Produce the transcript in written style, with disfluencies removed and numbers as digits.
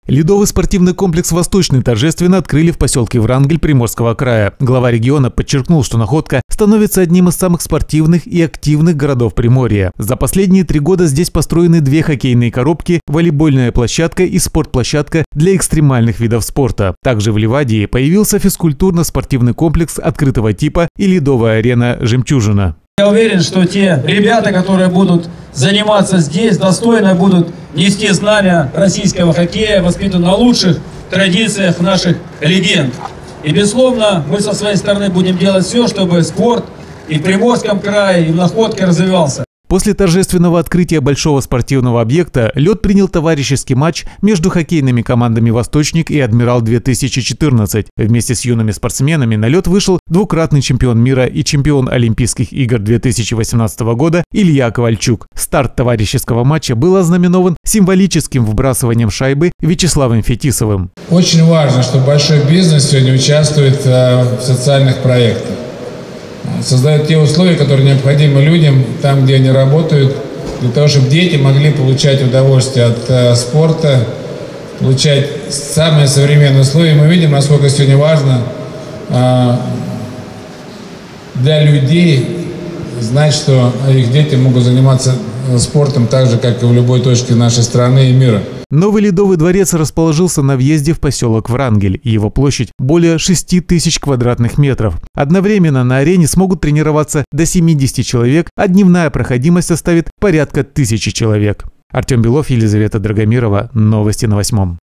Ледовый спортивный комплекс «Восточный» торжественно открыли в поселке Врангель Приморского края. Глава региона подчеркнул, что Находка становится одним из самых спортивных и активных городов Приморья. За последние 3 года здесь построены 2 хоккейные коробки, волейбольная площадка и спортплощадка для экстремальных видов спорта. Также в Ливадии появился физкультурно-спортивный комплекс открытого типа и ледовая арена «Жемчужина». Я уверен, что те ребята, которые будут заниматься здесь, достойно будут нести знамя российского хоккея, воспитаны на лучших традициях наших легенд. И, безусловно, мы со своей стороны будем делать все, чтобы спорт и в Приморском крае, и в Находке развивался. После торжественного открытия большого спортивного объекта лед принял товарищеский матч между хоккейными командами «Восточник» и «Адмирал-2014». Вместе с юными спортсменами на лед вышел 2-кратный чемпион мира и чемпион Олимпийских игр 2018 года Илья Ковальчук. Старт товарищеского матча был ознаменован символическим вбрасыванием шайбы Вячеславом Фетисовым. Очень важно, что большой бизнес сегодня участвует в социальных проектах. Создают те условия, которые необходимы людям там, где они работают, для того, чтобы дети могли получать удовольствие от спорта, получать самые современные условия. Мы видим, насколько сегодня важно для людей знать, что их дети могут заниматься спортом так же, как и в любой точке нашей страны и мира. Новый Ледовый дворец расположился на въезде в поселок Врангель. Его площадь более 6000 квадратных метров. Одновременно на арене смогут тренироваться до 70 человек, а дневная проходимость составит порядка 1000 человек. Артем Белов, Елизавета Драгомирова. Новости на 8.